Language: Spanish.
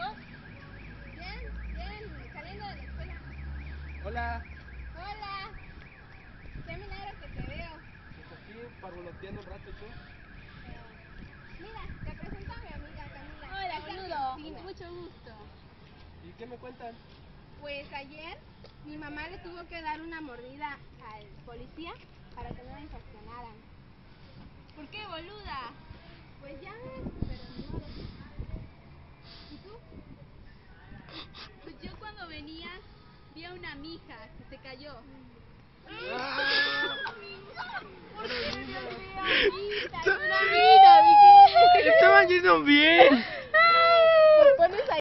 chicos? Bien, saliendo de la escuela. Hola. Hola. Qué milagro que te veo. Pues aquí, parvoloteando un rato, ¿tú? Mira, te presento a mi amiga Camila. Hola, Es boludo. argentina. Mucho gusto. ¿Y qué me cuentan? Pues ayer mi mamá le tuvo que dar una mordida al policía para que no la infraccionaran. ¿Por qué, boluda? Pues ya ves, pero ni modo. ¿Y tú? Pues yo cuando venía vi a una mija que se cayó. ¡Ah! ¿Por qué me olvidé, amita? Es una mina, dije. Estaban yendo bien.